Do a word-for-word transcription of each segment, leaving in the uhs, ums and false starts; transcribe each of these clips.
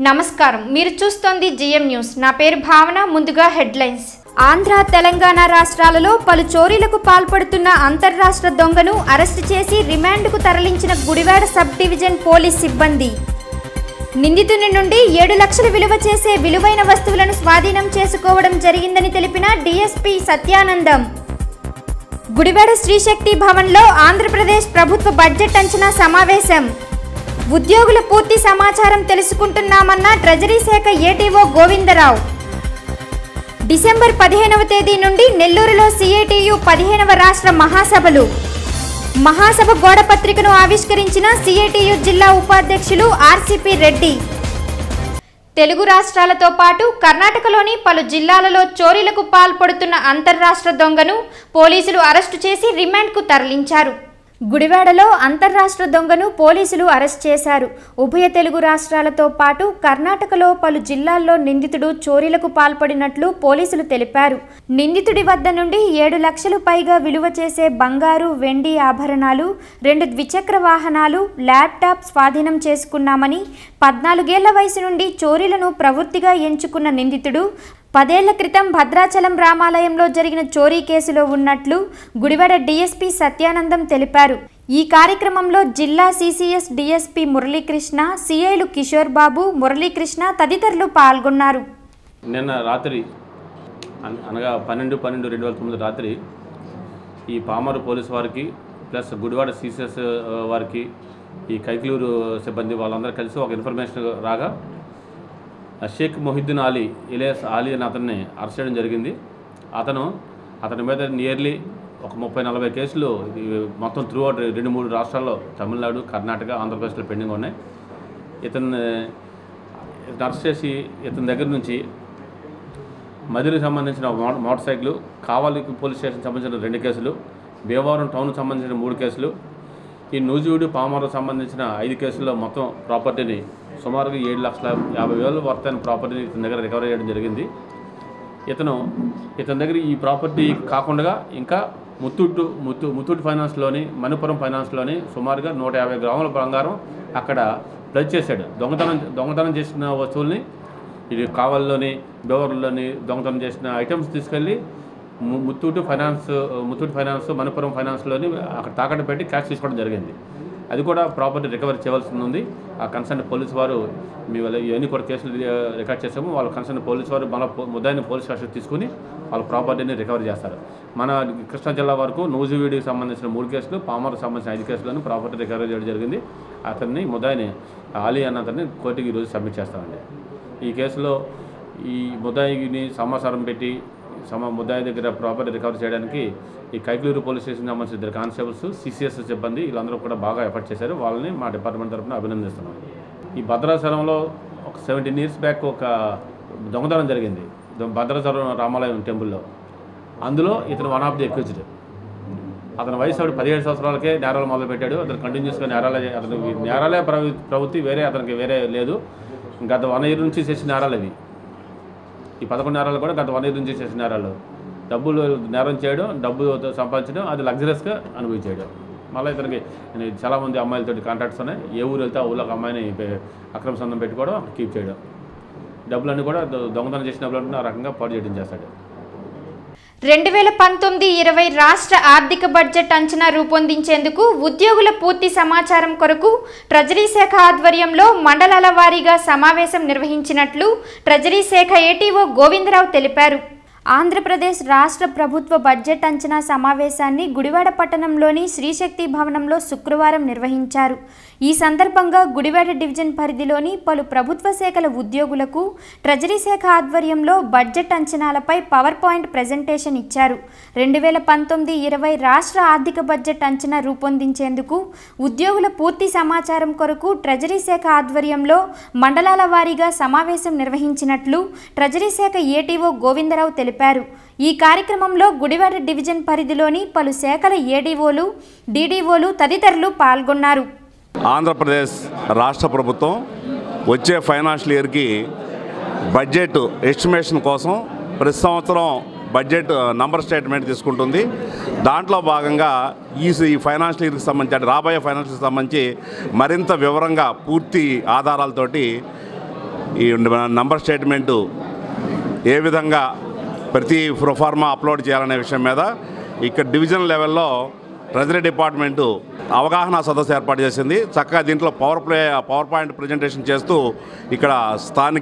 నమస్కారం, మీరు చూస్తోంది జిఎం న్యూస్. నా పేరు భావన. ముందుగా హెడ్లైన్స్. ఆంధ్ర, తెలంగాణ రాష్ట్రాలలో పలు చోరీలకు పాల్పడుతున్న అంతర్రాష్ట్ర దొంగను అరెస్టు చేసి రిమాండ్కు తరలించిన గుడివాడ సబ్ డివిజన్ పోలీస్ సిబ్బంది. నిందితుని నుండి ఏడు లక్షలు విలువ చేసే విలువైన వస్తువులను స్వాధీనం చేసుకోవడం జరిగిందని తెలిపిన డీఎస్పీ సత్యానందం. గుడివాడ శ్రీశక్తి భవన్లో ఆంధ్రప్రదేశ్ ప్రభుత్వ బడ్జెట్ అంచనా సమావేశం. ఉద్యోగుల పూర్తి సమాచారం తెలుసుకుంటున్నామన్న ట్రెజరీ శాఖ ఏటీఓ గోవిందరావు. డిసెంబర్ పదిహేనవ తేదీ నుండి నెల్లూరులో సిఐటియు పదిహేనవ రాష్ట్ర మహాసభలు. మహాసభ గోడ పత్రికను ఆవిష్కరించిన సిఐటియు జిల్లా ఉపాధ్యక్షులు ఆర్సిపి రెడ్డి. తెలుగు రాష్ట్రాలతో పాటు కర్ణాటకలోని పలు జిల్లాలలో చోరీలకు పాల్పడుతున్న అంతర్రాష్ట్ర దొంగను పోలీసులు అరెస్టు చేసి రిమాండ్కు తరలించారు. గుడివాడలో అంతర్రాష్ట్ర దొంగను పోలీసులు అరెస్ట్ చేశారు. ఉభయ తెలుగు రాష్ట్రాలతో పాటు కర్ణాటకలో పలు జిల్లాల్లో నిందితుడు చోరీలకు పాల్పడినట్లు పోలీసులు తెలిపారు. నిందితుడి వద్ద నుండి ఏడు లక్షలు పైగా విలువ చేసే బంగారు, వెండి ఆభరణాలు, రెండు ద్విచక్ర వాహనాలు, ల్యాప్టాప్ స్వాధీనం చేసుకున్నామని, పద్నాలుగేళ్ల వయసు నుండి చోరీలను ప్రవృత్తిగా ఎంచుకున్న నిందితుడు పదేళ్ల క్రితం భద్రాచలం రామాలయంలో జరిగిన చోరీ కేసులో ఉన్నట్లు గుడివాడ డీఎస్పీ సత్యానందం తెలిపారు. ఈ కార్యక్రమంలో జిల్లా సిసిఎస్ డీఎస్పీ మురళీకృష్ణ, సిఐలు కిషోర్ బాబు, మురళీకృష్ణ తదితరులు పాల్గొన్నారు. నిన్న రాత్రి అనగా పన్నెండు పన్నెండు రెండు వేల తొమ్మిది రాత్రి ఈ పామరు పోలీసు వారికి ప్లస్ గుడివాడ సిసిఎస్ వారికి ఈ కైక్లూరు సిబ్బంది వాళ్ళందరూ కలిసి ఒక ఇన్ఫర్మేషన్ రాగా షేక్ మొహిద్దీన్ అలీ ఇలియాస్ అలీ అని అతన్ని అరెస్ట్ చేయడం జరిగింది. అతను అతని మీద నియర్లీ ఒక ముప్పై నలభై కేసులు మొత్తం త్రూ అవుట్ రెండు మూడు రాష్ట్రాల్లో తమిళనాడు, కర్ణాటక, ఆంధ్రప్రదేశ్లో పెండింగ్ ఉన్నాయి. ఇతన్ని ఇతను అరెస్ట్ చేసి ఇతని దగ్గర నుంచి మదిరికి సంబంధించిన motorcycle, Kavali police station సంబంధించిన రెండు కేసులు, భీమవరం టౌన్కి సంబంధించిన మూడు కేసులు, ఈ నూజివీడు, పామరకు సంబంధించిన ఐదు కేసుల్లో మొత్తం ప్రాపర్టీని సుమారుగా ఏడు లక్షల యాభై వేలు వర్తైన ప్రాపర్టీని ఇతని దగ్గర రికవరీ చేయడం జరిగింది. ఇతను ఇతని దగ్గర ఈ ప్రాపర్టీ కాకుండా ఇంకా ముత్తూట్ ముత్తు ముత్తూట్ ఫైనాన్స్లోని, మణిపురం ఫైనాన్స్లోని సుమారుగా నూట యాభై గ్రాముల బంగారం అక్కడ ప్లజ్ చేశాడు. దొంగతనం దొంగతనం చేసిన వస్తువుల్ని ఇది కావలిలోని, బేవర్లోని దొంగతనం చేసిన ఐటమ్స్ తీసుకెళ్ళి ముత్తూట్ ఫైనాన్స్ ముత్తూట్ ఫైనాన్స్ మణిపురం ఫైనాన్స్లోని అక్కడ తాకట్టు పెట్టి క్యాష్ తీసుకోవడం జరిగింది. అది కూడా ప్రాపర్టీ రికవరీ చేయవలసి ఉంది. ఆ కన్సర్న్ పోలీసు వారు మీ వల్ల ఇవన్నీ కూడా కేసులు రికార్డ్ చేసాము. వాళ్ళ కన్సర్న్ పోలీసు వారు మన ముద్దాయిని పోలీస్ స్టేషన్ తీసుకుని వాళ్ళ ప్రాపర్టీని రికవరీ చేస్తారు. మన కృష్ణా జిల్లా వరకు నూజివీడికి సంబంధించిన మూడు కేసులు, పామర్కు సంబంధించిన ఐదు కేసులను ప్రాపర్టీ రికవరీ చేయడం జరిగింది. అతన్ని ముద్దాయిని అలీ అన్న అతన్ని కోర్టుకి ఈరోజు సబ్మిట్ చేస్తామండి. ఈ కేసులో ఈ ముద్దాయిని సమాచారం పెట్టి సమ ముద్దాయి దగ్గర ప్రాపర్టీ రికవరీ చేయడానికి ఈ కైక్లూరు పోలీస్ స్టేషన్ సంబంధించిన ఇద్దరు కానిస్టేబుల్స్, సిసిఎస్ సిబ్బంది వీళ్ళందరూ కూడా బాగా ఎఫర్ట్ చేశారు. వాళ్ళని మా డిపార్ట్మెంట్ తరఫున అభినందిస్తున్నాం. ఈ భద్రాచలంలో ఒక సెవెంటీన్ ఇయర్స్ బ్యాక్ ఒక దొంగతనం జరిగింది భద్రాచలం రామాలయం టెంపుల్లో. అందులో ఇతను వన్ ఆఫ్ ది అక్యూజ్డ్. అతని వయసు ఆవిడ పదిహేడు సంవత్సరాలకే నేరాలు మొదలుపెట్టాడు. అతను కంటిన్యూస్గా నేరాలే అతను నేరాలే ప్రవృ ప్రవృత్తి వేరే అతనికి వేరే లేదు. గత వన్ ఇయర్ నుంచి చేసిన నేరాలు ఇవి. ఈ పదకొండు నేరాలు కూడా గత వన్ ఇయర్ నుంచి చేసిన నేరాలు. డబ్బులు నేరం చేయడం, డబ్బు సంపాదించడం, అది లగ్జరియస్గా అనుభవించడం. మళ్ళీ ఇతనికి చాలామంది అమ్మాయిలతో కాంటాక్ట్స్ ఉన్నాయి. ఏ ఊరు వెళ్తే ఆ ఊళ్ళో ఒక అమ్మాయిని అక్రమ సంబంధం పెట్టుకోవడం, కీప్ చేయడం, డబ్బులన్నీ కూడా దొంగతనం చేసిన డబ్బులు ఆ రకంగా పాడు చేయడం చేస్తాడు. రెండు వేల పంతొమ్మిది ఇరవై రాష్ట్ర ఆర్థిక బడ్జెట్ అంచనా రూపొందించేందుకు ఉద్యోగుల పూర్తి సమాచారం కొరకు ట్రెజరీ శాఖ ఆధ్వర్యంలో మండలాల వారీగా సమావేశం నిర్వహించినట్లు ట్రెజరీ శాఖ ఏటీఓ గోవిందరావు తెలిపారు. ఆంధ్రప్రదేశ్ రాష్ట్ర ప్రభుత్వ బడ్జెట్ అంచనా సమావేశాన్ని గుడివాడ పట్టణంలోని శ్రీశక్తి భవనంలో శుక్రవారం నిర్వహించారు. ఈ సందర్భంగా గుడివాడ డివిజన్ పరిధిలోని పలు ప్రభుత్వ శాఖల ఉద్యోగులకు ట్రెజరీ శాఖ ఆధ్వర్యంలో బడ్జెట్ అంచనాలపై పవర్ పాయింట్ ప్రెజెంటేషన్ ఇచ్చారు. రెండు వేల పంతొమ్మిది ఇరవై రాష్ట్ర ఆర్థిక బడ్జెట్ అంచనా రూపొందించేందుకు ఉద్యోగుల పూర్తి సమాచారం కొరకు ట్రెజరీ శాఖ ఆధ్వర్యంలో మండలాల వారీగా సమావేశం నిర్వహించినట్లు ట్రెజరీ శాఖ ఏటీఓ గోవిందరావు తెలిపారు. ఈ కార్యక్రమంలో గుడివాడ డివిజన్ పరిధిలోని పలు శాఖల ఏడీఓలు, డీడీఓలు తదితరులు పాల్గొన్నారు. ఆంధ్రప్రదేశ్ రాష్ట్ర ప్రభుత్వం వచ్చే ఫైనాన్షియల్ ఇయర్కి బడ్జెట్ ఎస్టిమేషన్ కోసం ప్రతి సంవత్సరం బడ్జెట్ నంబర్ స్టేట్మెంట్ తీసుకుంటుంది. దాంట్లో భాగంగా ఈ ఫైనాన్షియల్ ఇయర్కి సంబంధించి రాబోయే ఫైనాన్షియల్ సంబంధించి మరింత వివరంగా పూర్తి ఆధారాలతోటి ఈ నంబర్ స్టేట్మెంటు ఏ విధంగా ప్రతి ప్రొఫార్మా అప్లోడ్ చేయాలనే విషయం మీద ఇక్కడ డివిజన్ లెవెల్లో ట్రెజరీ డిపార్ట్మెంటు అవగాహన సదస్సు ఏర్పాటు చేసింది. చక్కగా దీంట్లో power play power point presentation చేస్తూ ఇక్కడ స్థానిక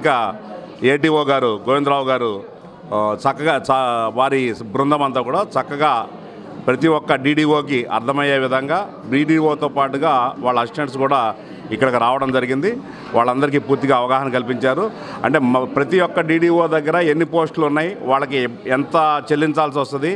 ఏటీఓ గారు గోవిందరావు గారు చక్కగా వారి బృందం అంతా కూడా చక్కగా ప్రతి ఒక్క డీడీఓకి అర్థమయ్యే విధంగా డీడీఓతో పాటుగా వాళ్ళ అసిస్టెంట్స్ కూడా ఇక్కడికి రావడం జరిగింది. వాళ్ళందరికీ పూర్తిగా అవగాహన కల్పించారు. అంటే ప్రతి ఒక్క డీడీఓ దగ్గర ఎన్ని పోస్టులు ఉన్నాయి, వాళ్ళకి ఎంత చెల్లించాల్సి వస్తుంది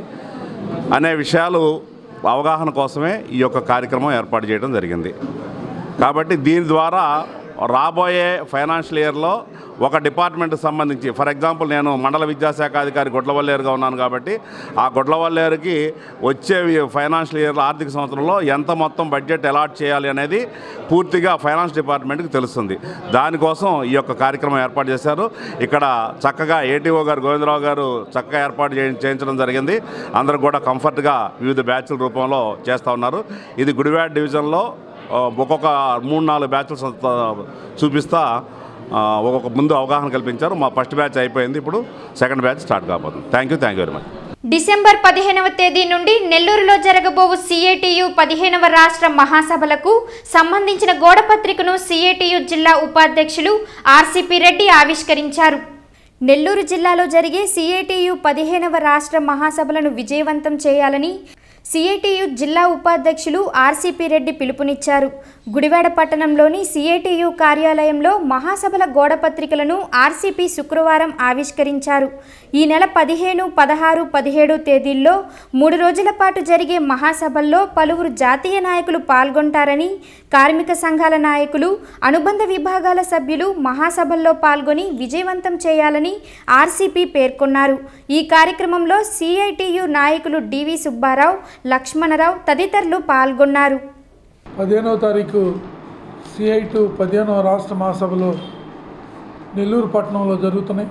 అనే విషయాలు అవగాహన కోసమే ఈ యొక్క కార్యక్రమం ఏర్పాటు చేయడం జరిగింది. కాబట్టి దీని ద్వారా రాబోయే ఫైనాన్షియల్ ఇయర్లో ఒక డిపార్ట్మెంట్కి సంబంధించి ఫర్ ఎగ్జాంపుల్ నేను మండల విద్యాశాఖ అధికారి గొడ్లవల్లేరుగా ఉన్నాను కాబట్టి ఆ గొడ్లవల్లేరుకి వచ్చే ఫైనాన్షియల్ ఇయర్లో ఆర్థిక సంవత్సరంలో ఎంత మొత్తం బడ్జెట్ అలాట్ చేయాలి అనేది పూర్తిగా ఫైనాన్స్ డిపార్ట్మెంట్కి తెలుస్తుంది. దానికోసం ఈ యొక్క కార్యక్రమం ఏర్పాటు చేశారు. ఇక్కడ చక్కగా ఏటీఓ గారు గోవిందరావు గారు చక్కగా ఏర్పాటు చేయించడం జరిగింది. అందరూ కూడా కంఫర్ట్గా వివిధ బ్యాచ్ల రూపంలో చేస్తూ ఉన్నారు. ఇది గుడివాడ డివిజన్లో ఒక్కొక్క మూడు నాలుగు బ్యాచ్లు చూపిస్తా ఒక్కొక్క ముందు అవగాహన కల్పించారు. మా ఫస్ట్ బ్యాచ్ అయిపోయింది, ఇప్పుడు సెకండ్ బ్యాచ్ స్టార్ట్ కాబోతుంది. Thank you thank you very much. December పదిహేనవ తేదీ నుండి నెల్లూరులో జరగబోవు సిఐటియు పదిహేనవ రాష్ట్ర మహాసభలకు సంబంధించిన గోడపత్రికను సిఐటియు జిల్లా ఉపాధ్యక్షులు ఆర్సిపి రెడ్డి ఆవిష్కరించారు. నెల్లూరు జిల్లాలో జరిగే సిఐటియు పదిహేనవ రాష్ట్ర మహాసభలను విజయవంతం చేయాలని సిఐటియు జిల్లా ఉపాధ్యక్షులు ఆర్సిపి రెడ్డి పిలుపునిచ్చారు. గుడివాడ పట్టణంలోని సిఐటియు కార్యాలయంలో మహాసభల గోడపత్రికలను ఆర్సిపి శుక్రవారం ఆవిష్కరించారు. ఈ నెల పదిహేను పదహారు పదిహేడు తేదీల్లో మూడు రోజుల పాటు జరిగే మహాసభల్లో పలువురు జాతీయ నాయకులు పాల్గొంటారని, కార్మిక సంఘాల నాయకులు, అనుబంధ విభాగాల సభ్యులు మహాసభల్లో పాల్గొని విజయవంతం చేయాలని ఆర్సిపి పేర్కొన్నారు. ఈ కార్యక్రమంలో సిఐటియు నాయకులు డివి సుబ్బారావు, లక్ష్మణరావు తదితరులు పాల్గొన్నారు. పదిహేనవ తారీఖు సిఐటు పదిహేనవ రాష్ట్ర మహాసభలు నెల్లూరు పట్టణంలో జరుగుతున్నాయి.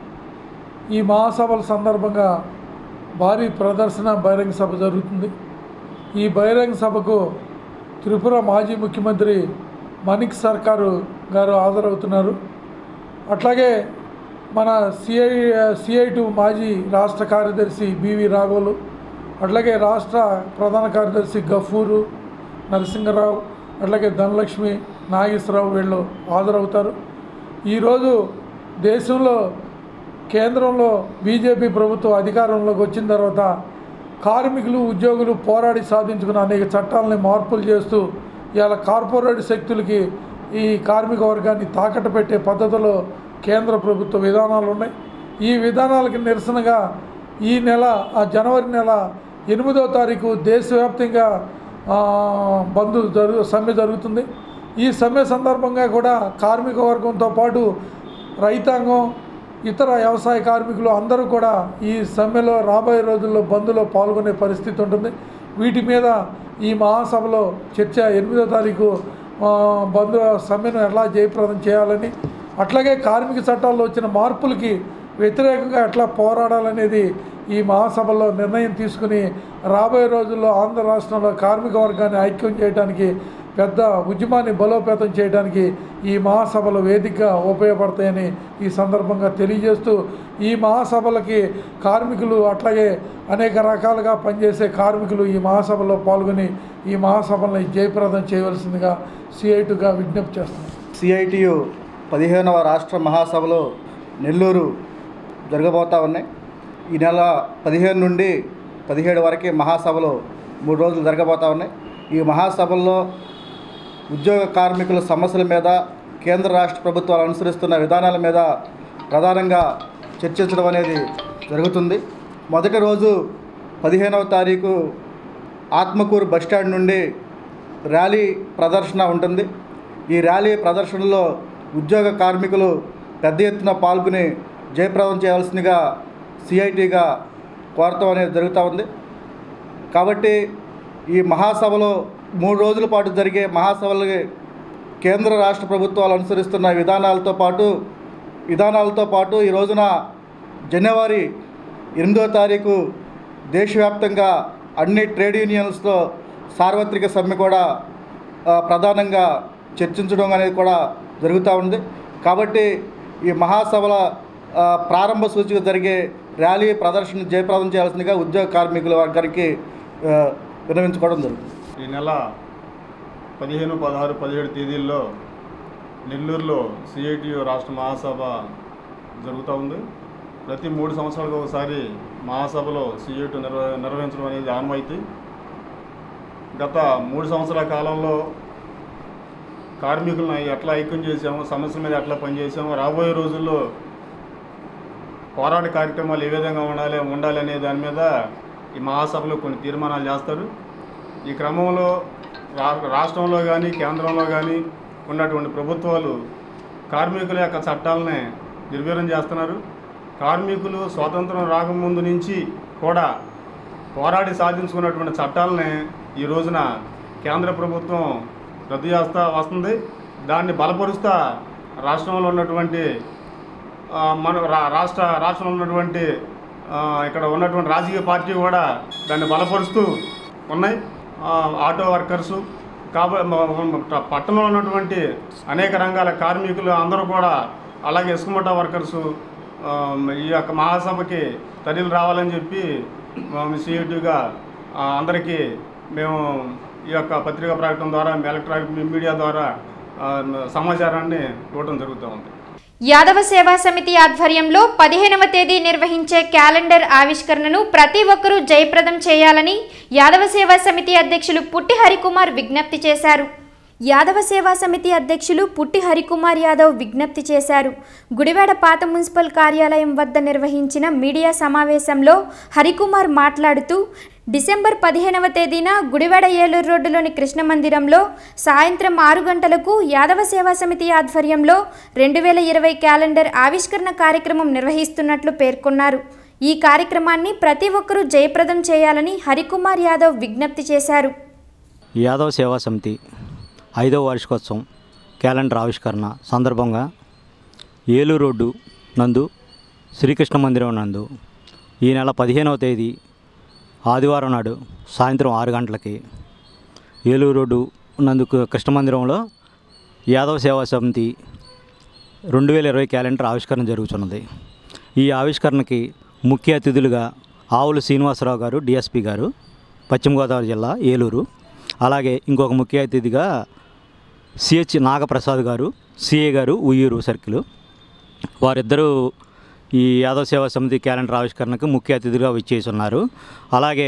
ఈ మహాసభల సందర్భంగా భారీ ప్రదర్శన బహిరంగ సభ జరుగుతుంది. ఈ బహిరంగ సభకు త్రిపుర మాజీ ముఖ్యమంత్రి మణిక్ సర్కారు గారు హాజరవుతున్నారు. అట్లాగే మన సిఐ సిఐటు మాజీ రాష్ట్ర కార్యదర్శి బివి రాఘవులు, అట్లాగే రాష్ట్ర ప్రధాన కార్యదర్శి గఫూరు నరసింహరావు, అట్లాగే ధనలక్ష్మి, నాగేశ్వరరావు వీళ్ళు హాజరవుతారు. ఈరోజు దేశంలో కేంద్రంలో బీజేపీ ప్రభుత్వం అధికారంలోకి వచ్చిన తర్వాత కార్మికులు ఉద్యోగులు పోరాడి సాధించుకున్న అనేక చట్టాలని మార్పులు చేస్తూ ఇవాళ కార్పొరేట్ శక్తులకి ఈ కార్మిక వర్గాన్ని తాకట్టు పెట్టే పద్ధతిలో కేంద్ర ప్రభుత్వ విధానాలు ఉన్నాయి. ఈ విధానాలకి నిరసనగా ఈ నెల ఆ జనవరి నెల ఎనిమిదో తారీఖు దేశవ్యాప్తంగా బంద్ జరుగు సమ్మె జరుగుతుంది. ఈ సమ్మె సందర్భంగా కూడా కార్మిక వర్గంతో పాటు రైతాంగం, ఇతర వ్యవసాయ కార్మికులు అందరూ కూడా ఈ సమ్మెలో రాబోయే రోజుల్లో బంద్లో పాల్గొనే పరిస్థితి ఉంటుంది. వీటి మీద ఈ మహాసభలో చర్చ ఎనిమిదో తారీఖు బంద్ సమ్మెను ఎలా జయప్రదం చేయాలని, అట్లాగే కార్మిక చట్టాల్లో వచ్చిన మార్పులకి వ్యతిరేకంగా ఎట్లా పోరాడాలనేది ఈ మహాసభలో నిర్ణయం తీసుకుని రాబోయే రోజుల్లో ఆంధ్ర రాష్ట్రంలో కార్మిక వర్గాన్ని ఐక్యం చేయడానికి, పెద్ద ఉద్యమాన్ని బలోపేతం చేయడానికి ఈ మహాసభలు వేదికగా ఉపయోగపడతాయని ఈ సందర్భంగా తెలియజేస్తూ, ఈ మహాసభలకి కార్మికులు అట్లాగే అనేక రకాలుగా పనిచేసే కార్మికులు ఈ మహాసభలో పాల్గొని ఈ మహాసభలను జయప్రదం చేయవలసిందిగా సిఐటిగా విజ్ఞప్తి చేస్తున్నాం. సిఐటియు పదిహేనవ రాష్ట్ర మహాసభలు నెల్లూరు జరగబోతూ ఉన్నాయి. ఈ నెల పదిహేను నుండి పదిహేడు వరకు మహాసభలు మూడు రోజులు జరగబోతూ ఉన్నాయి. ఈ మహాసభల్లో ఉద్యోగ కార్మికుల సమస్యల మీద, కేంద్ర రాష్ట్ర ప్రభుత్వాలు అనుసరిస్తున్న విధానాల మీద ప్రధానంగా చర్చించడం అనేది జరుగుతుంది. మొదటి రోజు పదిహేనవ తారీఖు ఆత్మకూరు బస్టాండ్ నుండి ర్యాలీ ప్రదర్శన ఉంటుంది. ఈ ర్యాలీ ప్రదర్శనలో ఉద్యోగ కార్మికులు పెద్ద ఎత్తున పాల్గొని జయప్రదం చేయాల్సిందిగా సిఐటిగా కోరటం అనేది జరుగుతూ ఉంది. కాబట్టి ఈ మహాసభలో మూడు రోజుల పాటు జరిగే మహాసభలకి కేంద్ర రాష్ట్ర ప్రభుత్వాలు అనుసరిస్తున్న విధానాలతో పాటు విధానాలతో పాటు ఈ రోజున జనవరి ఎనిమిదో తారీఖు దేశవ్యాప్తంగా అన్ని ట్రేడ్ యూనియన్స్తో సార్వత్రిక సమ్మె కూడా ప్రధానంగా చర్చించడం అనేది కూడా జరుగుతూ ఉంది. కాబట్టి ఈ మహాసభల ఆ, ప్రారంభ సూచిక జరిగే ర్యాలీ ప్రదర్శన జయప్రదం చేయాల్సిందిగా ఉద్యోగ కార్మికుల వర్గానికి ఆ, విన్నవించుకోవడం జరుగుతుంది. ఈ నెల పదిహేను పదహారు పదిహేడు తేదీల్లో నెల్లూరులో సిఐటియు రాష్ట్ర మహాసభ జరుగుతూ ఉంది. ప్రతి మూడు సంవత్సరాలకు ఒకసారి మహాసభలో సిఐటి నిర్వ నిర్వహించడం అనేది ఆనవాయితీ. గత మూడు సంవత్సరాల కాలంలో కార్మికులను ఎట్లా ఐక్యం చేసామో, సమస్యల మీద ఎట్లా పనిచేసామో, రాబోయే రోజుల్లో పోరాట కార్యక్రమాలు ఏ విధంగా ఉండాలి ఉండాలి అనే దాని మీద ఈ మహాసభలో కొన్ని తీర్మానాలు చేస్తారు. ఈ క్రమంలో రా రాష్ట్రంలో కానీ కేంద్రంలో కానీ ఉన్నటువంటి ప్రభుత్వాలు కార్మికుల యొక్క చట్టాలని నిర్వీర్యం చేస్తున్నారు. కార్మికులు స్వాతంత్రం రాకముందు నుంచి కూడా పోరాడి సాధించుకున్నటువంటి చట్టాలని ఈ రోజున కేంద్ర ప్రభుత్వం రద్దు చేస్తూ వస్తుంది. దాన్ని బలపరుస్తూ రాష్ట్రంలో ఉన్నటువంటి మన రాష్ట్ర రాష్ట్రంలో ఉన్నటువంటి ఇక్కడ ఉన్నటువంటి రాజకీయ పార్టీ కూడా దాన్ని బలపరుస్తూ ఉన్నాయి. ఆటో వర్కర్సు కాబ పట్టణంలో ఉన్నటువంటి అనేక రంగాల కార్మికులు అందరూ కూడా, అలాగే ఇసుకమట వర్కర్సు ఈ యొక్క మహాసభకి తరలి రావాలని చెప్పి సిఐటిగా అందరికీ మేము ఈ యొక్క పత్రికా ప్రకటన ద్వారా, ఎలక్ట్రానిక్ మీడియా ద్వారా సమాచారాన్ని ఇవ్వడం జరుగుతూ ఉంది. యాదవ సేవా సమితి ఆధ్వర్యంలో పదిహేనవ తేదీ నిర్వహించే క్యాలెండర్ ఆవిష్కరణను ప్రతి ఒక్కరూ జయప్రదం చేయాలని యాదవ సేవా సమితి అధ్యక్షులు పుట్టి హరికుమార్ విజ్ఞప్తి చేశారు. యాదవ సేవా సమితి అధ్యక్షులు పుట్టి హరికుమార్ యాదవ్ విజ్ఞప్తి చేశారు. గుడివాడ పాత మున్సిపల్ కార్యాలయం వద్ద నిర్వహించిన మీడియా సమావేశంలో హరికుమార్ మాట్లాడుతూ, డిసెంబర్ పదిహేనవ తేదీన గుడివాడ ఏలూరు రోడ్డులోని కృష్ణ మందిరంలో సాయంత్రం ఆరు గంటలకు యాదవ సేవా సమితి ఆధ్వర్యంలో రెండు వేల ఇరవై క్యాలెండర్ ఆవిష్కరణ కార్యక్రమం నిర్వహిస్తున్నట్లు పేర్కొన్నారు. ఈ కార్యక్రమాన్ని ప్రతి ఒక్కరూ జయప్రదం చేయాలని హరికుమార్ యాదవ్ విజ్ఞప్తి చేశారు. యాదవ సేవా సమితి ఐదవ వార్షికోత్సవం క్యాలెండర్ ఆవిష్కరణ సందర్భంగా ఏలూరు రోడ్డు నందు శ్రీకృష్ణ మందిరం నందు ఈ నెల పదిహేనవ తేదీ ఆదివారం నాడు సాయంత్రం ఆరు గంటలకి ఏలూరు రోడ్డు నందు కృష్ణ మందిరంలో యాదవ సేవా సమితి రెండు వేల ఇరవై క్యాలెండర్ ఆవిష్కరణ జరుగుతున్నది. ఈ ఆవిష్కరణకి ముఖ్య అతిథులుగా ఆవుల శ్రీనివాసరావు గారు, డిఎస్పి గారు, పశ్చిమ గోదావరి జిల్లా ఏలూరు, అలాగే ఇంకొక ముఖ్య అతిథిగా సిహెచ్ నాగప్రసాద్ గారు, సిఏ గారు, ఉయ్యూరు సర్కిల్, వారిద్దరూ ఈ యాదవ సేవా సమితి క్యాలెండర్ ఆవిష్కరణకు ముఖ్య అతిథిగా విచ్చేసి ఉన్నారు. అలాగే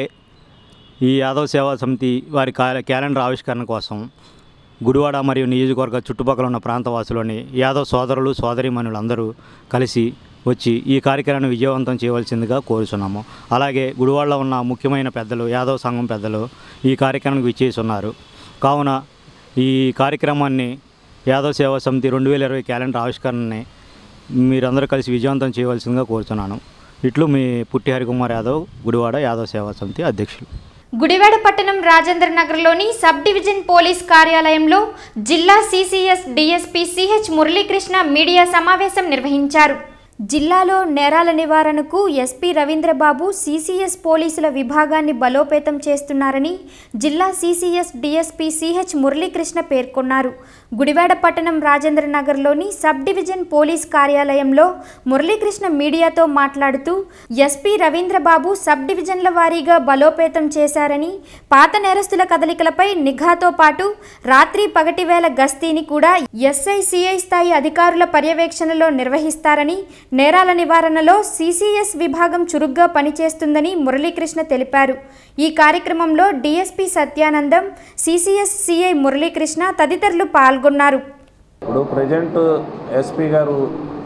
ఈ యాదవ సేవా సమితి వారి క్యాలెండర్ ఆవిష్కరణ కోసం గుడివాడ మరియు నియోజకవర్గ చుట్టుపక్కల ఉన్న ప్రాంతవాసులని యాదవ్ సోదరులు సోదరీమణులు అందరూ కలిసి వచ్చి ఈ కార్యక్రమాన్ని విజయవంతం చేయవలసిందిగా కోరుచున్నాము. అలాగే గుడివాడలో ఉన్న ముఖ్యమైన పెద్దలు, యాదవ్ సంఘం పెద్దలు ఈ కార్యక్రమానికి విచ్చేసి ఉన్నారు. కావున ఈ కార్యక్రమాన్ని యాదవ్ సేవా సమితి రెండు వేల ఇరవై క్యాలెండర్ ఆవిష్కరణని మీరందరూ కలిసి విజయవంతం చేయవలసిందిగా కోరుతున్నాను. ఇట్లు మీ పుట్టి హరికుమార్ యాదవ్, గుడివాడ యాదవ్ సేవా సమితి అధ్యక్షులు. గుడివాడ పట్టణం రాజేంద్ర నగర్లోని సబ్ డివిజన్ పోలీస్ కార్యాలయంలో జిల్లా CCS DSP CH Muralikrishna media సమావేశం నిర్వహించారు. జిల్లాలో నేరాల నివారణకు ఎస్పీ రవీంద్రబాబు సిసిఎస్ పోలీసుల విభాగాన్ని బలోపేతం చేస్తున్నారని జిల్లా సిసిఎస్ డిఎస్పీ సిహెచ్ మురళీకృష్ణ పేర్కొన్నారు. గుడివాడ పట్టణం రాజేంద్ర నగర్లోని సబ్ డివిజన్ పోలీస్ కార్యాలయంలో మురళీకృష్ణ మీడియాతో మాట్లాడుతూ, ఎస్పీ రవీంద్రబాబు సబ్ డివిజన్ల వారీగా బలోపేతం చేశారని, పాత నేరస్తుల కదలికలపై నిఘాతో పాటు రాత్రి పగటి వేళ గస్తీని కూడా ఎస్ఐ సిఐ స్థాయి అధికారుల పర్యవేక్షణలో నిర్వహిస్తారని, నేరాల నివారణలో సిసిఎస్ విభాగం చురుగ్గా పనిచేస్తుందని మురళీకృష్ణ తెలిపారు. ఈ కార్యక్రమంలో DSP Satyanandam, CCS CI Muralikrishna తదితరులు పాల్గొన్నారు. ఇప్పుడు ప్రజెంట్ ఎస్పీ గారు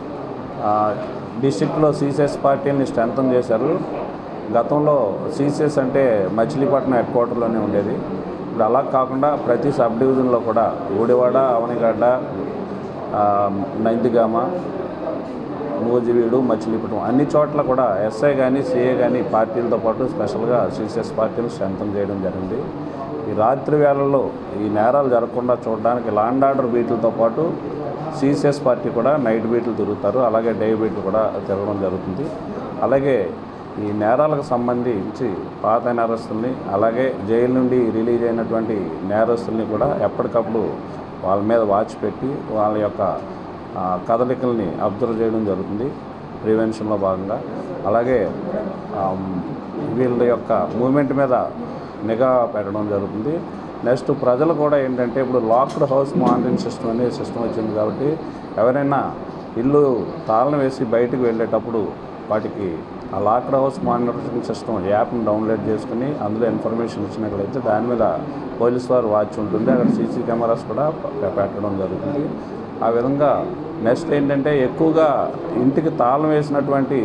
డిస్ట్రిక్ట్లో సిసిఎస్ పార్టీని స్ట్రెంథన్ చేశారు. గతంలో సిసిఎస్ అంటే మచిలీపట్నం హెడ్ క్వార్టర్లోనే ఉండేది. ఇప్పుడు అలా కాకుండా ప్రతి సబ్ డివిజన్లో కూడా గుడివాడ, అవనిగడ్డ, నందిగామ, నూజివీడు, మచిలీపట్నం అన్ని చోట్ల కూడా ఎస్ఐ కానీ సిఏ కానీ పార్టీలతో పాటు స్పెషల్గా సిసిఎస్ పార్టీలు స్ట్రెంథన్ చేయడం జరిగింది. ఈ రాత్రి వేళల్లో ఈ నేరాలు జరగకుండా చూడడానికి లాండ్ ఆర్డర్ బీట్లతో పాటు సిసిఎస్ పార్టీ కూడా నైట్ బీట్లు తిరుగుతారు, అలాగే డే బీట్లు కూడా తిరగడం జరుగుతుంది. అలాగే ఈ నేరాలకు సంబంధించి పాత నేరస్తుల్ని, అలాగే జైలు నుండి రిలీజ్ అయినటువంటి నేరస్తుల్ని కూడా ఎప్పటికప్పుడు వాళ్ళ మీద వాచ్ పెట్టి వాళ్ళ యొక్క కదలికల్ని అబ్జర్వ్ చేయడం జరుగుతుంది ప్రివెన్షన్లో భాగంగా. అలాగే వీళ్ళ యొక్క మూమెంట్ మీద నిఘా పెట్టడం జరుగుతుంది. నెక్స్ట్ ప్రజలు కూడా ఏంటంటే ఇప్పుడు లాక్డ్ హౌస్ మానిటరింగ్ సిస్టమ్ అనే సిస్టమ్ వచ్చింది కాబట్టి ఎవరైనా ఇల్లు తాళం వేసి బయటకు వెళ్ళేటప్పుడు వాటికి ఆ లాక్డ్ హౌస్ మానిటరింగ్ సిస్టమ్ యాప్ని డౌన్లోడ్ చేసుకుని అందులో ఇన్ఫర్మేషన్ ఇచ్చినట్లయితే దాని మీద పోలీస్ వారు వాచ్ ఉంటుంది. అక్కడ సీసీ కెమెరాస్ కూడా పెట్టడం జరుగుతుంది. ఆ విధంగా నెక్స్ట్ ఏంటంటే ఎక్కువగా ఇంటికి తాళం వేసినటువంటి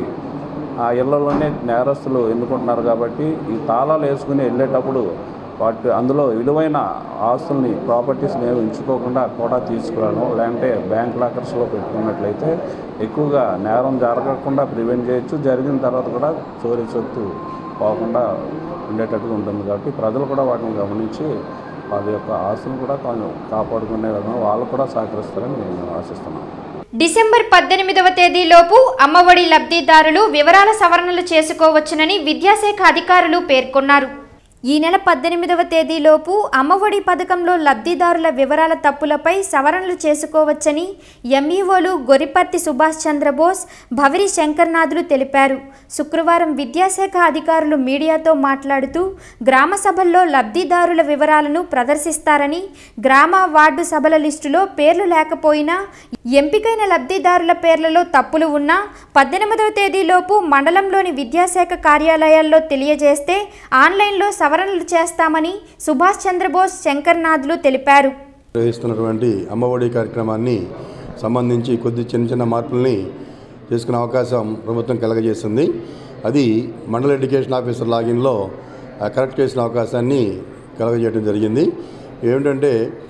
ఆ ఇళ్లలోనే నేరస్తులు ఎన్నుకుంటున్నారు కాబట్టి ఈ తాళాలు వేసుకుని వెళ్ళేటప్పుడు వాటి అందులో విలువైన ఆస్తుల్ని ప్రాపర్టీస్ని ఏమి ఉంచుకోకుండా కూడా తీసుకురావడం, లేదంటే బ్యాంక్ లాకర్స్లో పెట్టుకున్నట్లయితే ఎక్కువగా నేరం జరగకుండా ప్రివెంట్ చేయొచ్చు. జరిగిన తర్వాత కూడా చోరీ సొత్తు పోకుండా ఉండేటట్టుగా ఉంటుంది. కాబట్టి ప్రజలు కూడా వాటిని గమనించి వాళ్ళ యొక్క ఆస్తులను కూడా కొంచెం కాపాడుకునే విధంగా వాళ్ళు కూడా సహకరిస్తారని నేను ఆశిస్తున్నాను. డిసెంబర్ పద్దెనిమిదవ తేదీలోపు అమ్మఒడి లబ్ధిదారులు వివరాల సవరణలు చేసుకోవచ్చునని విద్యాశాఖ అధికారులు పేర్కొన్నారు. ఈ నెల పద్దెనిమిదవ తేదీలోపు అమ్మఒడి పథకంలో లబ్ధిదారుల వివరాల తప్పులపై సవరణలు చేసుకోవచ్చని ఎంఈఓలు గొరిపర్తి సుభాష్ చంద్రబోస్, భవిరి శంకర్నాథులు తెలిపారు. శుక్రవారం విద్యాశాఖ అధికారులు మీడియాతో మాట్లాడుతూ గ్రామ సభల్లో లబ్ధిదారుల వివరాలను ప్రదర్శిస్తారని, గ్రామ వార్డు సభల లిస్టులో పేర్లు లేకపోయినా ఎంపికైన లబ్ధిదారుల పేర్లలో తప్పులు ఉన్నా పద్దెనిమిదవ తేదీలోపు మండలంలోని విద్యాశాఖ కార్యాలయాల్లో తెలియజేస్తే ఆన్లైన్లో సవరణలు చేస్తామని సుభాష్ చంద్రబోస్, శంకర్నాథ్లు తెలిపారు. నిర్వహిస్తున్నటువంటి అమ్మఒడి కార్యక్రమాన్ని సంబంధించి కొద్ది చిన్న చిన్న మార్పుల్ని చేసుకునే అవకాశం ప్రభుత్వం కలగజేస్తుంది. అది మండల ఎడ్యుకేషన్ ఆఫీసర్ లాగిన్లో కరెక్ట్ చేసిన అవకాశాన్ని కలగజేయడం జరిగింది. ఏమిటంటే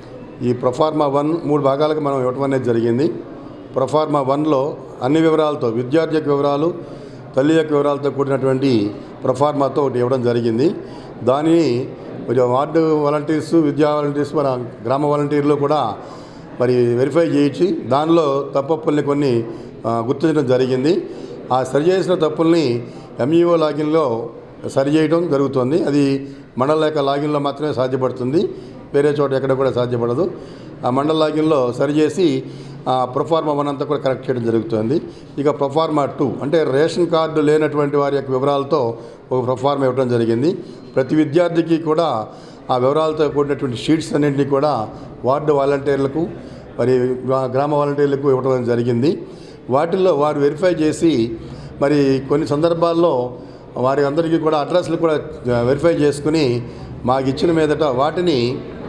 ఈ ప్రొఫార్మా వన్ మూడు భాగాలకు మనం ఇవ్వటం అనేది జరిగింది. ప్రొఫార్మా వన్లో అన్ని వివరాలతో విద్యార్థి యొక్క వివరాలు, తల్లి యొక్క వివరాలతో కూడినటువంటి ప్రొఫార్మాతో ఒకటి ఇవ్వడం జరిగింది. దానిని వార్డు వాలంటీర్స్, విద్యా వాలంటీర్స్, మన గ్రామ వాలంటీర్లు కూడా మరి వెరిఫై చేయించి దానిలో తప్పుల్ని కొన్ని గుర్తించడం జరిగింది. ఆ సరి చేసిన తప్పుల్ని ఎంఈఓ లాగిన్లో సరి చేయడం జరుగుతుంది. అది మండల యొక్క లాగిన్లో మాత్రమే సాధ్యపడుతుంది, వేరే చోట ఎక్కడ కూడా సాధ్యపడదు. ఆ మండల లాగిన్లో సరిచేసి ప్రొఫార్మా వన్ అంతా కూడా కరెక్ట్ చేయడం జరుగుతుంది. ఇక ప్రొఫార్మా టూ అంటే రేషన్ కార్డు లేనటువంటి వారి యొక్క వివరాలతో ఒక ప్రొఫార్మా ఇవ్వడం జరిగింది. ప్రతి విద్యార్థికి కూడా ఆ వివరాలతో కూడినటువంటి షీట్స్ అన్నింటినీ కూడా వార్డు వాలంటీర్లకు మరి గ్రామ వాలంటీర్లకు ఇవ్వడం జరిగింది. వాటిల్లో వారు వెరిఫై చేసి మరి కొన్ని సందర్భాల్లో వారి అందరికీ కూడా అడ్రస్లు కూడా వెరిఫై చేసుకుని మాకు ఇచ్చిన మీదట వాటిని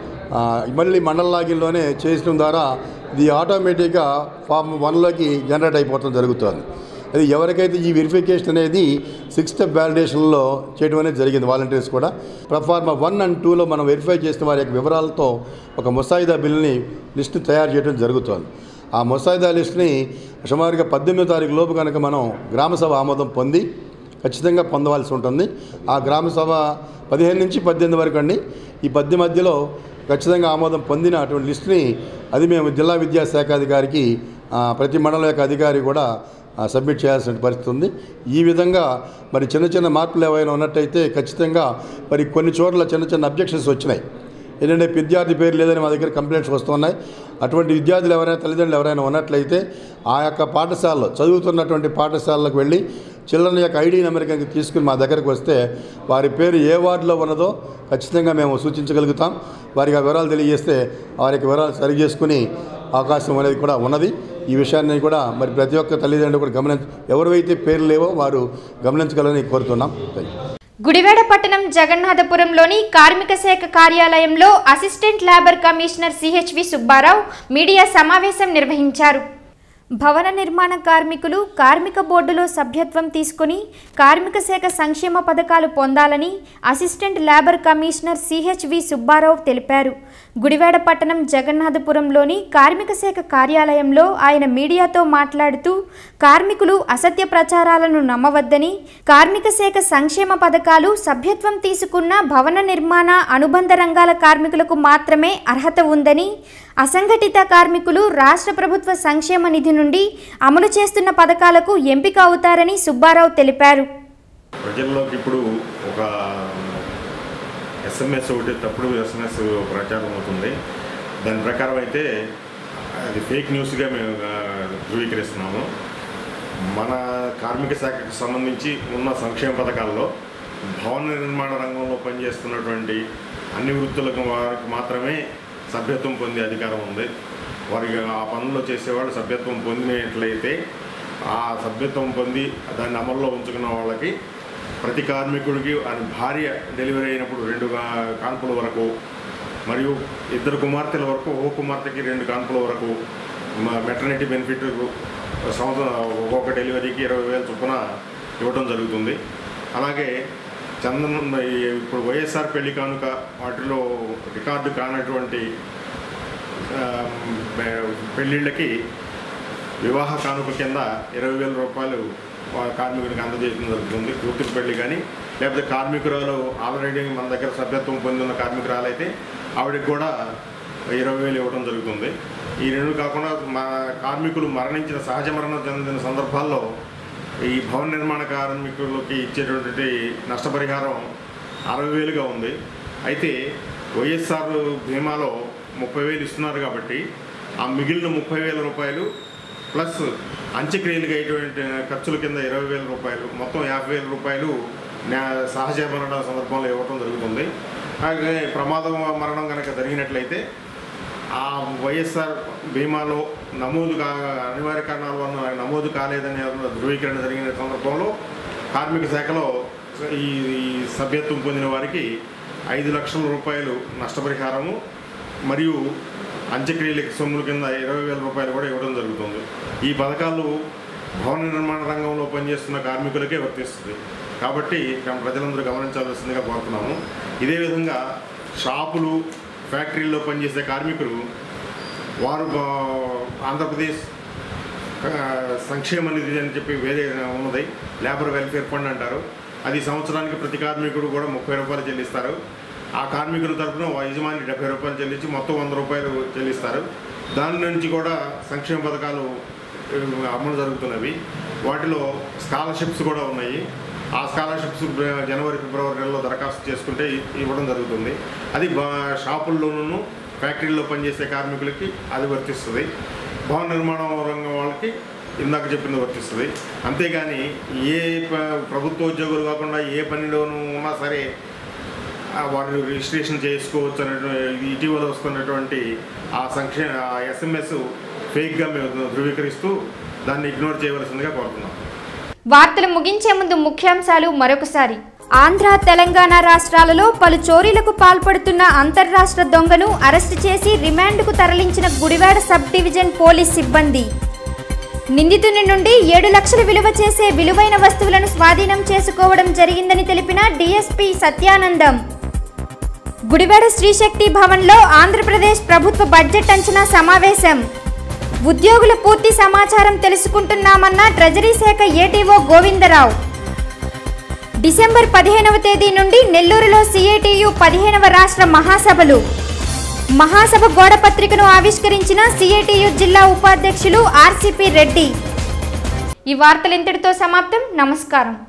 మళ్ళీ మండల లాగిన్లోనే చేయడం ద్వారా ఇది ఆటోమేటిక్గా ఫామ్ వన్లోకి జనరేట్ అయిపోవడం జరుగుతుంది. అది ఎవరికైతే ఈ వెరిఫికేషన్ అనేది సిక్స్ స్టెప్ వ్యాలిడేషన్లో చేయడం అనేది జరిగింది వాలంటీర్స్ కూడా. ప్రొఫార్మా వన్ అండ్ టూలో మనం వెరిఫై చేసిన వారి యొక్క వివరాలతో ఒక ముసాయిదా బిల్ని లిస్టు తయారు చేయడం జరుగుతుంది. ఆ ముసాయిదా లిస్టుని సుమారుగా పద్దెనిమిదో తారీఖు లోపు కనుక మనం గ్రామసభ ఆమోదం పొంది ఖచ్చితంగా పొందవలసి ఉంటుంది. ఆ గ్రామసభ పదిహేను నుంచి పద్దెనిమిది వరకు అండి. ఈ పద్దె మధ్యలో ఖచ్చితంగా ఆమోదం పొందిన అటువంటి లిస్టుని అది మేము జిల్లా విద్యాశాఖ అధికారికి ప్రతి మండలం యొక్క అధికారి కూడా సబ్మిట్ చేయాల్సిన పరిస్థితి ఉంది. ఈ విధంగా మరి చిన్న చిన్న మార్పులు ఏవైనా ఉన్నట్టయితే ఖచ్చితంగా మరి కొన్ని చోట్ల చిన్న చిన్న అబ్జెక్షన్స్ వచ్చినాయి. ఏంటంటే విద్యార్థి పేరు లేదని మా దగ్గర కంప్లైంట్స్ వస్తున్నాయి. అటువంటి విద్యార్థులు ఎవరైనా తల్లిదండ్రులు ఎవరైనా ఉన్నట్లయితే ఆ యొక్క పాఠశాలలో చదువుతున్నటువంటి పాఠశాలకు వెళ్ళి చిల్డ్రన్ యొక్క ఐడి నెంబర్ కనుక తీసుకుని మా దగ్గరకు వస్తే వారి పేరు ఏ వార్డులో ఉన్నదో ఖచ్చితంగా మేము సూచించగలుగుతాం. వారికి ఆ వివరాలు తెలియజేస్తే వారికి వివరాలు సరి చేసుకుని అవకాశం అనేది కూడా ఉన్నది. ఈ విషయాన్ని కూడా మరి ప్రతి ఒక్క తల్లిదండ్రులు కూడా గమనించ ఎవరైతే పేర్లు లేవో వారు గమనించగలని కోరుతున్నాం. గుడివాడ పట్టణం జగన్నాథపురంలోని కార్మిక శాఖ కార్యాలయంలో assistant labour commissioner CHV Subbarao media సమావేశం నిర్వహించారు. భవన నిర్మాణ కార్మికులు కార్మిక బోర్డులో సభ్యత్వం తీసుకుని కార్మిక శాఖ సంక్షేమ పథకాలు పొందాలని assistant labour commissioner CHV Subbarao తెలిపారు. గుడివాడ పట్టణం జగన్నాథపురంలోని కార్మిక శాఖ కార్యాలయంలో ఆయన మీడియాతో మాట్లాడుతూ కార్మికులు అసత్య ప్రచారాలను నమ్మవద్దని, కార్మిక శాఖ సంక్షేమ పథకాలు సభ్యత్వం తీసుకున్న భవన నిర్మాణ అనుబంధ రంగాల కార్మికులకు మాత్రమే అర్హత ఉందని, అసంఘటిత కార్మికులు రాష్ట్ర ప్రభుత్వ సంక్షేమ నిధి నుండి అమలు చేస్తున్న పథకాలకు ఎంపిక అవుతారని సుబ్బారావు తెలిపారు. ప్రజల్లోకి ఇప్పుడు ఒక ఎస్ఎంఎస్ ఒకటి తప్పుడు ఎస్ఎంఎస్ ప్రచారం అవుతుంది. దాని ప్రకారం అయితే అది ఫేక్ న్యూస్గా మేము ధృవీకరిస్తున్నాము. మన కార్మిక శాఖకు సంబంధించి ఉన్న సంక్షేమ పథకాల్లో భవన నిర్మాణ రంగంలో పనిచేస్తున్నటువంటి అన్ని వృత్తులకు వారికి మాత్రమే సభ్యత్వం పొందే అధికారం ఉంది. వారికి ఆ పనుల్లో చేసేవాళ్ళు సభ్యత్వం పొందినట్లయితే ఆ సభ్యత్వం పొంది దాన్ని అమల్లో ఉంచుకున్న వాళ్ళకి ప్రతి కార్మికుడికి భార్య డెలివరీ అయినప్పుడు రెండు కాన్పుల వరకు మరియు ఇద్దరు కుమార్తెల వరకు ఓ కుమార్తెకి రెండు కాన్పుల వరకు మెటర్నిటీ బెనిఫిట్ సంవత్సరం ఒక్కొక్క డెలివరీకి ఇరవై వేల చొప్పున ఇవ్వడం జరుగుతుంది. అలాగే చందన ఇప్పుడు వైఎస్ఆర్ పెళ్లి కానుక వాటిలో రికార్డు కానటువంటి పెళ్ళిళ్ళకి వివాహ కానుక కింద ఇరవై వేల రూపాయలు కార్మికుడికి అందజేయడం జరుగుతుంది. కూతురు పెళ్లి కానీ లేకపోతే కార్మికురాలు ఆల్రెడీ మన దగ్గర సభ్యత్వం పొందిన కార్మికురాలు అయితే ఆవిడకి కూడా ఇరవై వేలు ఇవ్వడం జరుగుతుంది. ఈ రెండు కాకుండా మా కార్మికులు మరణించిన సహజ మరణం చెందిన సందర్భాల్లో ఈ భవన నిర్మాణ కార్మికులకి ఇచ్చేటువంటి నష్టపరిహారం అరవై వేలుగా ఉంది. అయితే వైఎస్ఆర్ బీమాలో ముప్పై వేలు ఇస్తున్నారు కాబట్టి ఆ మిగిలిన ముప్పై వేల రూపాయలు ప్లస్ అంత్యక్రియలుగా అయ్యేటువంటి ఖర్చుల కింద ఇరవై వేల రూపాయలు మొత్తం యాభై వేల రూపాయలు సహజ మరణ సందర్భంలో ఇవ్వడం జరుగుతుంది. అలాగే ప్రమాద మరణం కనుక జరిగినట్లయితే ఆ వైఎస్ఆర్ బీమాలో నమోదు కా అనివార్య కారణాల వల్ల నమోదు కాలేదనే ధృవీకరణ జరిగిన సందర్భంలో కార్మిక శాఖలో ఈ సభ్యత్వం పొందిన వారికి ఐదు లక్షల రూపాయలు నష్టపరిహారము మరియు అంత్యక్రియలకి సొమ్ముల కింద ఇరవై వేల రూపాయలు కూడా ఇవ్వడం జరుగుతుంది. ఈ పథకాలు భవన నిర్మాణ రంగంలో పనిచేస్తున్న కార్మికులకే వర్తిస్తుంది కాబట్టి ప్రజలందరూ గమనించాల్సిందిగా కోరుతున్నాము. ఇదే విధంగా షాపులు ఫ్యాక్టరీల్లో పనిచేసే కార్మికులు వారు ఆంధ్రప్రదేశ్ సంక్షేమ నిధి అని చెప్పి వేరే ఉన్నది, లేబర్ వెల్ఫేర్ ఫండ్ అంటారు. అది సంవత్సరానికి ప్రతి కార్మికుడు కూడా ముప్పై రూపాయలు చెల్లిస్తారు. ఆ కార్మికుల తరఫున యజమాని డెబ్బై రూపాయలు చెల్లించి మొత్తం వంద రూపాయలు చెల్లిస్తారు. దాని నుంచి కూడా సంక్షేమ పథకాలు అమలు జరుగుతున్నవి. వాటిలో స్కాలర్షిప్స్ కూడా ఉన్నాయి. ఆ స్కాలర్షిప్స్ జనవరి ఫిబ్రవరి నెలలో దరఖాస్తు చేసుకుంటే ఇవ్వడం జరుగుతుంది. అది షాపుల్లోనూ ఫ్యాక్టరీల్లో పనిచేసే కార్మికులకి అది వర్తిస్తుంది. భవన నిర్మాణ రంగం వాళ్ళకి ఇందాక చెప్పింది వర్తిస్తుంది. అంతేగాని ఏ ప్రభుత్వ ఉద్యోగులు కాకుండా ఏ పనిలోనూ ఉన్నా సరే వాటిని రిజిస్ట్రేషన్ చేసుకోవచ్చు అనేటువంటి ఇటీవల వస్తున్నటువంటి ఆ సంక్షేమ ఎస్ఎంఎస్ ఫేక్గా మేము ధృవీకరిస్తూ దాన్ని ఇగ్నోర్ చేయవలసిందిగా కోరుతున్నాం. వార్తలు ముగించే ముందు ముఖ్యాంశాలు మరొకసారి. ఆంధ్ర తెలంగాణ రాష్ట్రాలలో పలు చోరీలకు పాల్పడుతున్న అంతర్రాష్ట్ర దొంగను అరెస్టు చేసి రిమాండ్కు తరలించిన గుడివాడ సబ్ డివిజన్ పోలీస్ సిబ్బంది. నిందితుని నుండి ఏడు లక్షలు విలువ చేసే విలువైన వస్తువులను స్వాధీనం చేసుకోవడం జరిగిందని తెలిపిన డీఎస్పీ సత్యానందం. గుడివాడ శ్రీశక్తి భవన్లో ఆంధ్రప్రదేశ్ ప్రభుత్వ బడ్జెట్ అంచనా సమావేశం. ఉద్యోగుల పూర్తి సమాచారం తెలుసుకుంటున్నామన్న ట్రెజరీ శాఖ ఏటీఓ గోవిందరావు. డిసెంబర్ పదిహేనవ తేదీ నుండి నెల్లూరులో సిఐటియు పదిహేనవ రాష్ట్ర మహాసభలు. మహాసభ గోడపత్రికను ఆవిష్కరించిన సిఐటియు జిల్లా ఉపాధ్యక్షులు ఆర్సిపి రెడ్డి. ఈ వార్తలు ఇంతటితో సమాప్తం. నమస్కారం.